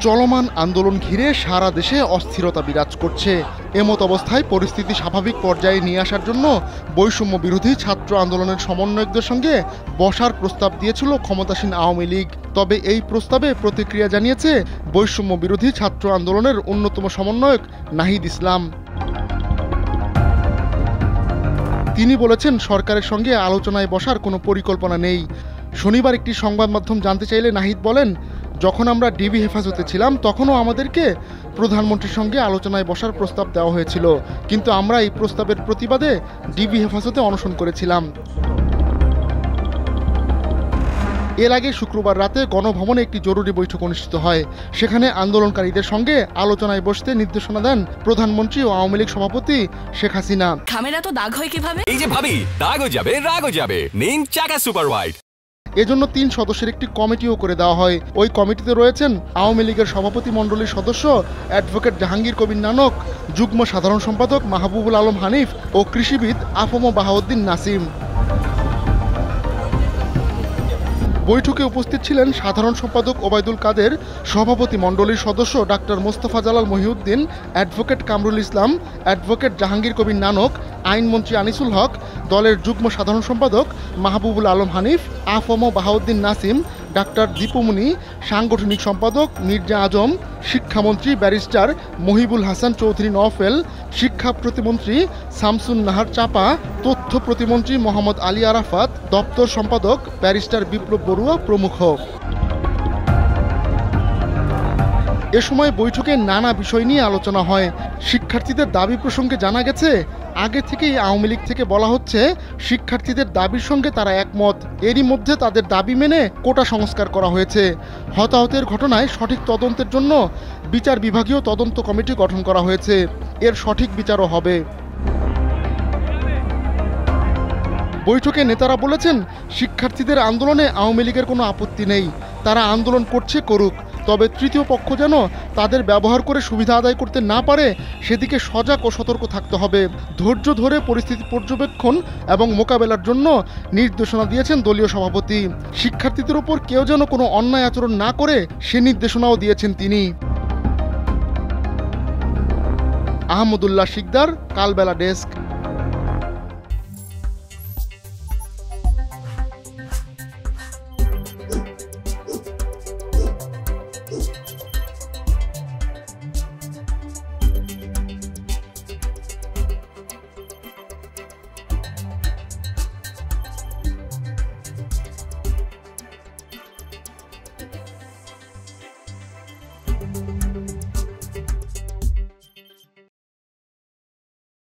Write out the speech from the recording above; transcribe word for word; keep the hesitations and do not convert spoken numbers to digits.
চলমান আন্দোলন ঘিরে সারা দেশে অস্থিরতা বিরাজ করছে। এমত অবস্থায় পরিস্থিতি স্বাভাবিক পর্যায়ে নিয়ে আসার জন্য বৈষম্য বিরোধী ছাত্র আন্দোলনের সমন্বয়কদের সঙ্গে বসার প্রস্তাব দিয়েছিল ক্ষমতাসীন আওয়ামী লীগ। তবে এই প্রস্তাবে প্রতিক্রিয়া জানিয়েছে বৈষম্য বিরোধী ছাত্র আন্দোলনের অন্যতম সমন্বয়ক নাহিদ ইসলাম। তিনি বলেছেন, সরকারের সঙ্গে আলোচনায় বসার কোনো পরিকল্পনা নেই। শনিবার একটি সংবাদ মাধ্যম জানতে চাইলে নাহিদ বলেন, যখন আমরা ডিবি হেফাজতে ছিলাম তখনও আমাদেরকে প্রধানমন্ত্রীর সঙ্গে আলোচনায় বসার প্রস্তাব দেওয়া হয়েছিল, কিন্তু আমরা এই প্রস্তাবের প্রতিবাদে ডিবি হেফাজতে অনশন করেছিলাম। এর আগে শুক্রবার রাতে গণভবনে একটি জরুরি বৈঠক অনুষ্ঠিত হয়। সেখানে আন্দোলনকারীদের সঙ্গে আলোচনায় বসতে নির্দেশনা দেন প্রধানমন্ত্রী ও আওয়ামী লীগ সভাপতি শেখ হাসিনা। খামের এত দাগ হয় কিভাবে? এই যে ভাবি, দাগও যাবে রাগও যাবে, নিন চাকা সুপার হোয়াইট। এজন্য তিন সদস্যের একটি কমিটিও করে দেওয়া হয়। ওই কমিটিতে রয়েছেন আওয়ামী লীগের সভাপতি মণ্ডলীর সদস্য অ্যাডভোকেট জাহাঙ্গীর কবির নানক, যুগ্ম সাধারণ সম্পাদক মাহবুবুল আলম হানিফ ও কৃষিবিদ আফম বাহাউদ্দিন নাসিম। বৈঠকে উপস্থিত ছিলেন সাধারণ সম্পাদক ওবায়দুল কাদের, সভাপতি মণ্ডলীর সদস্য doctor Mostafa Jalal Mohiuddin, advocate Kamrul Islam, advocate Jahangir Kabir Nanak, আইনমন্ত্রী আনিসুল হক, দলের যুগ্ম সাধারণ সম্পাদক মাহবুবুল আলম হানিফ, আফম বাহাউদ্দিন নাসিম, ডাক্তার দীপুমনি, সাংগঠনিক সম্পাদক মির্জা আজম, শিক্ষামন্ত্রী ব্যারিস্টার মহিবুল হাসান চৌধুরী নওফেল, শিক্ষা প্রতিমন্ত্রী শামসুন নাহার চাপা, তথ্য প্রতিমন্ত্রী মোহাম্মদ আলী আরাফাত, দপ্তর সম্পাদক ব্যারিস্টার বিপ্লব বড়ুয়া প্রমুখ। এ সময় বৈঠকে নানা বিষয় নিয়ে আলোচনা হয়। শিক্ষার্থীদের দাবি প্রসঙ্গে জানা গেছে, আগে থেকেই আওয়ামী লীগ থেকে বলা হচ্ছে শিক্ষার্থীদের দাবির সঙ্গে তারা একমত। এরই মধ্যে তাদের দাবি মেনে কোটা সংস্কার করা হয়েছে। হতাহতের ঘটনায় সঠিক তদন্তের জন্য বিচার বিভাগীয় তদন্ত কমিটি গঠন করা হয়েছে। এর সঠিক বিচারও হবে। বৈঠকে নেতারা বলেছেন, শিক্ষার্থীদের আন্দোলনে আওয়ামী লীগের কোনো আপত্তি নেই, তারা আন্দোলন করছে করুক, তবে তৃতীয় পক্ষ যেন তাদের ব্যবহার করে সুবিধা আদায় করতে না পারে সেদিকে সজাগ ও সতর্ক থাকতে হবে। ধৈর্য ধরে পরিস্থিতি পর্যবেক্ষণ এবং মোকাবেলার জন্য নির্দেশনা দিয়েছেন দলীয় সভাপতি। শিক্ষার্থীদের ওপর কেউ যেন কোনো অন্যায় আচরণ না করে সে নির্দেশনাও দিয়েছেন তিনি। আহমদুল্লাহ শিকদার, কালবেলা ডেস্ক।